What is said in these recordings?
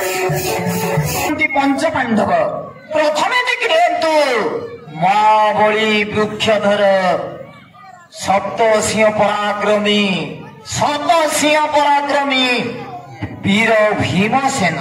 पंच पांडव प्रथमे देखिए महाबली वृक्षधर सप्त सिंह पराक्रमी वीर भीमसेन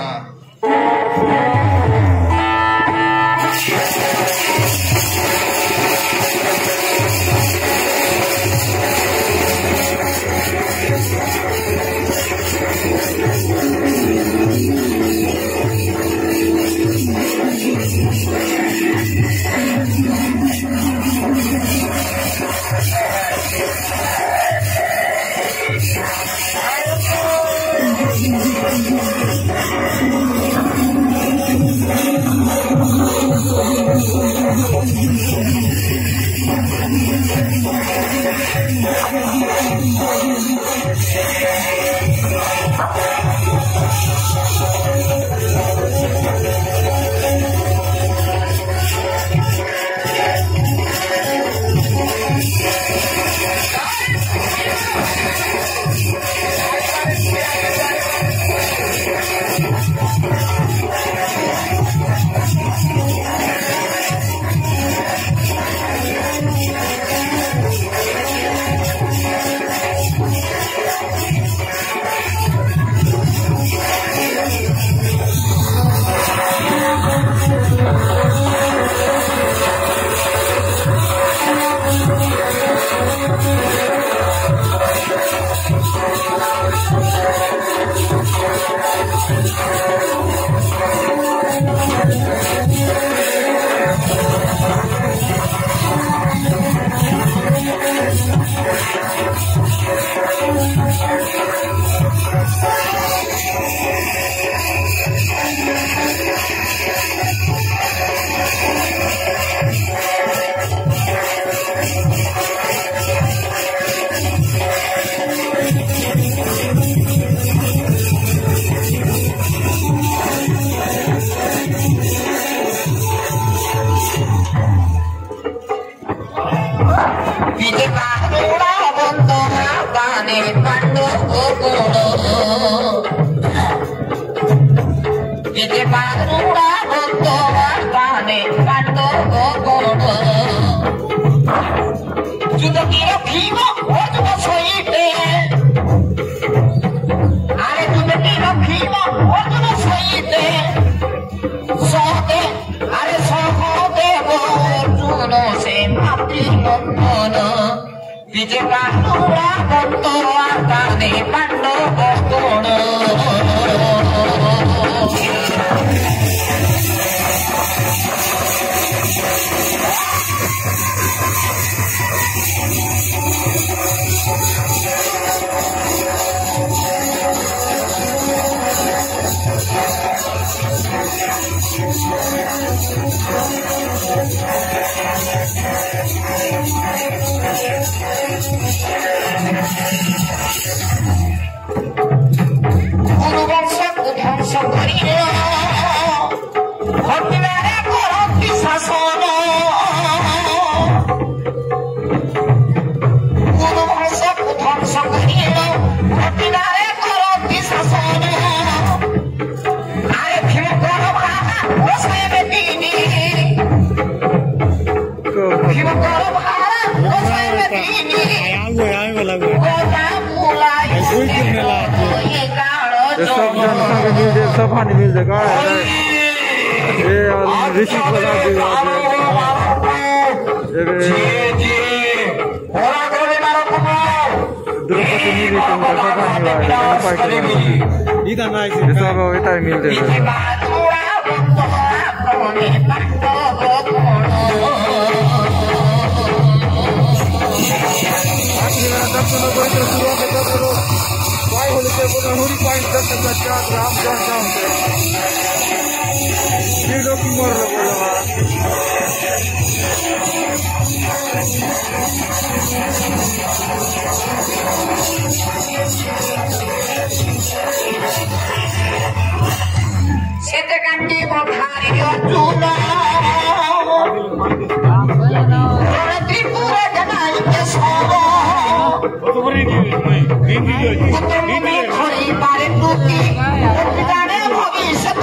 खड़ी बारे टूटी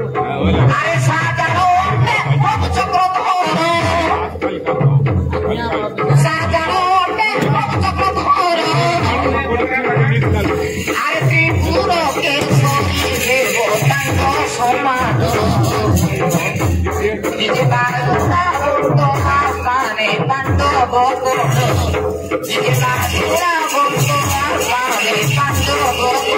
আরে সাজানো চক্রধর সাজানো চক্রধর আরে ত্রিপুরকে দেবতাঙ্গ সমান নিজেবার তোমার প্রাণে পাণ্ডব নিজেবার তোমার প্রাণে পাণ্ডব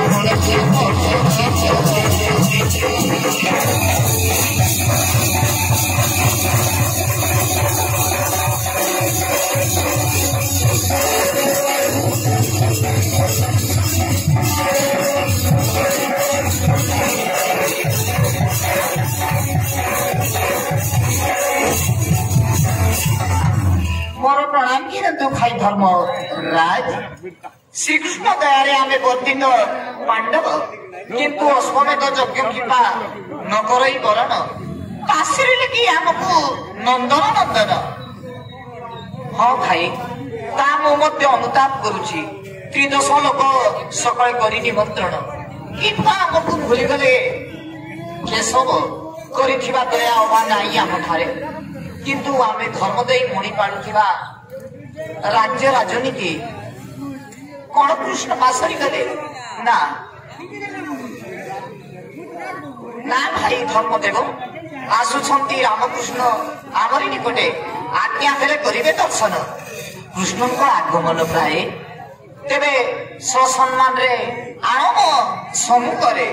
मोर प्रणाम किंतु भाई धर्म राज श्रीकृष्ण दयारे आमे वर्तित पांडव किंतु अश्वमेध यज्ञ किंबा न करई बरण काशीरे कि आमको नंदन नंदन हाँ भाई ता मु मध्य अनुताप करुछि त्रिदश लोक सकाळ करी निमंत्रण किंतु आमको भूली गले केशव करिथिबा दया अबा नाही आम ठारे किंतु आमे धर्म देई मणि पाड़ुथिबा राज्य राजनीति कौन कृष्ण पासरी गले ना ना भाई धर्मदेव आसुछंती रामकृष्ण आमरी निकटे आज्ञा हेले करिवे दर्शन कृष्ण को आगमन प्राय तेबे ससम्मान रे आनम सम्मुखरे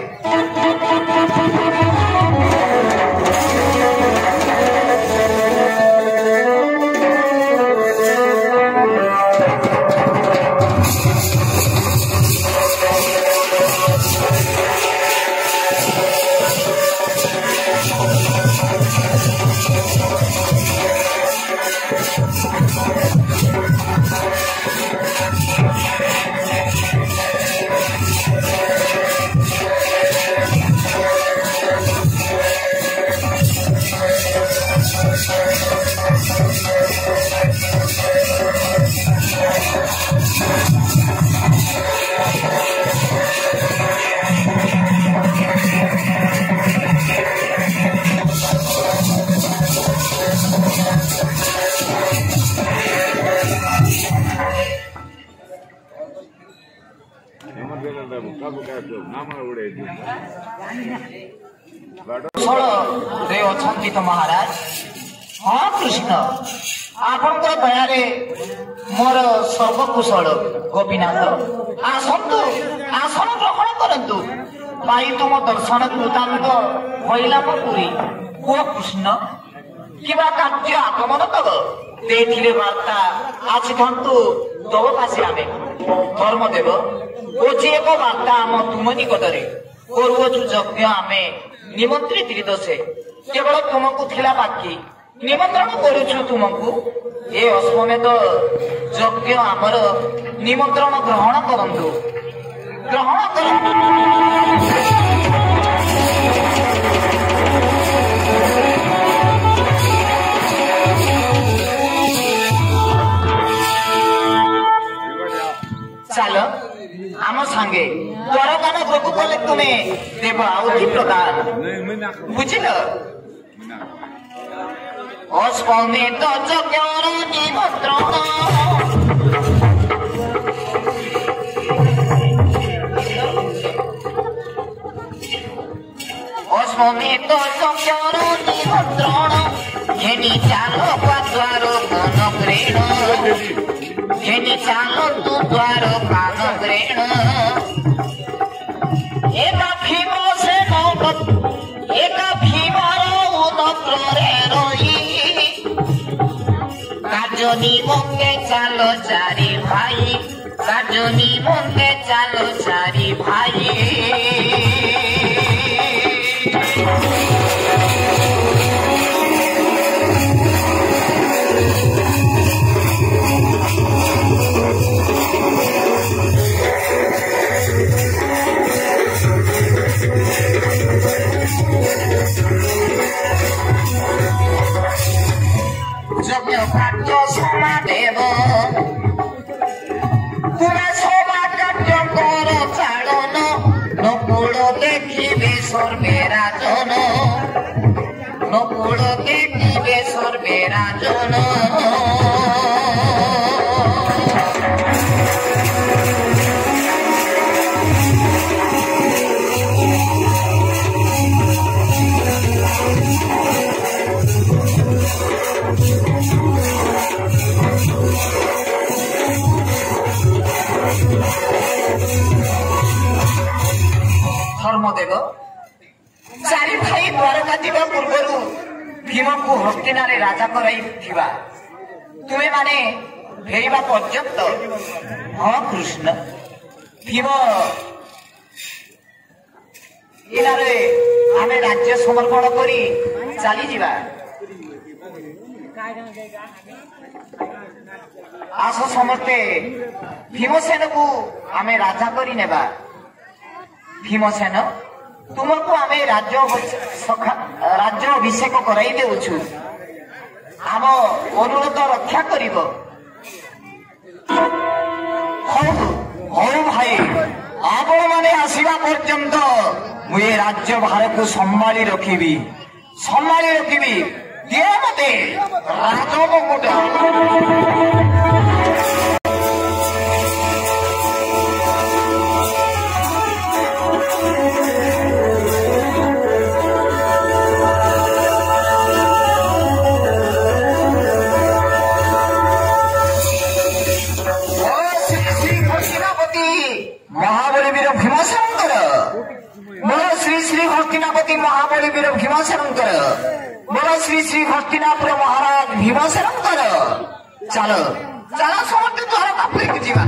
तो महाराज हाँ कृष्ण आपंकर दयारे मोर सर्वकुशल गोपीनाथ आसतु आसन ग्रहण करतु पाई तुम दर्शन कृतांत महिला पुरी ओ कृष्ण किबा कार्य आगमन तब देथिले वार्ता आज धंतु तब पासे आमे धर्मदेव ओजे एक वार्ता आम तुम निकटरे करुछु यज्ञ आमे निमंत्रित त्रिदशे केवल तुमको थिला बाकी निमंत्रण करुछु तुमको ए अश्वमेध यज्ञ आमर निमंत्रण ग्रहण करंतु ग्रहण करंतु चलो आम सांगे द्वारकान प्रभु कले तुम्हें देव आउति प्रदान बुझिल अश्वमेध यज्ञर निमंत्रण अश्वमेध यज्ञर निमंत्रण घेनी चालो द्वार मन प्रेण घेनी चालो तू द्वार कान ग्रेण एका भीम से एका भीमर उदग्रे रही काजनी मंगे चालो चारी भाई काजनी मंगे चालो चारी भाई यज्ञ कार्य समादेव तुमे सभा कार्य कर चालन नकुल সর্বে রাজন নকুল কেটিবে সর্বে রাজন ধর্মদেব চারি ভাই দ্বারকা ଯିବା ପୂର୍ବରୁ ଭୀମକୁ ହସ୍ତିନାରେ ରାଜା କରାଇଥିବା ତୁମେ ମାନେ ଫେରିବା ପର୍ଯ୍ୟନ୍ତ ହଁ କୃଷ୍ଣ ଭୀମ ଇନାରେ ଆମେ ରାଜ୍ୟ ସମର୍ପଣ କରି ଚାଲିଯିବା ଆସ ସମସ୍ତେ ଭୀମସେନକୁ ଆମେ ରାଜା କରି ନେବା भीमसेन तुमको आमे राज्य अभिषेक कराई देउछु आम अनुरोध रक्षा करिब हौ भाई आपण माने आसीबा पर्यंत मुझे राज्य भार को संभाली रखिबी दिए मते राजमुकुट हस्तिनापति महाबली वीर भीमसेनंकर बोलो श्री श्री हस्तिनापुर महाराज भीमसेनंकर चलो चलो समस्त द्वार कापुरी को जीवा